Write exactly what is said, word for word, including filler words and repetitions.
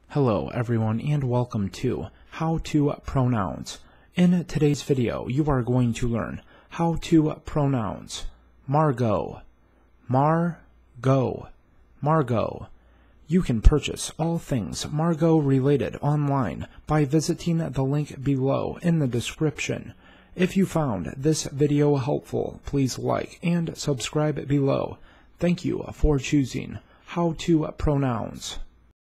Hello everyone and welcome to How to Pronounce. In today's video you are going to learn how to pronounce Margaux. Margaux. Margaux. You can purchase all things Margaux related online by visiting the link below in the description. If you found this video helpful, please like and subscribe below. Thank you for choosing How to Pronounce.